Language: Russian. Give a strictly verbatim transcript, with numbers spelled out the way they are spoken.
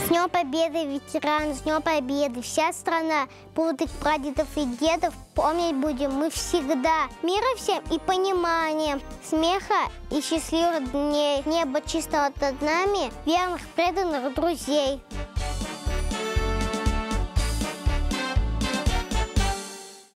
Днем Победы, ветеран, с Днем Победы. Вся страна, будут прадедов и дедов, помнить будем мы всегда. Мира всем и понимания, смеха и счастливых дней. Небо чисто над нами, верных, преданных друзей.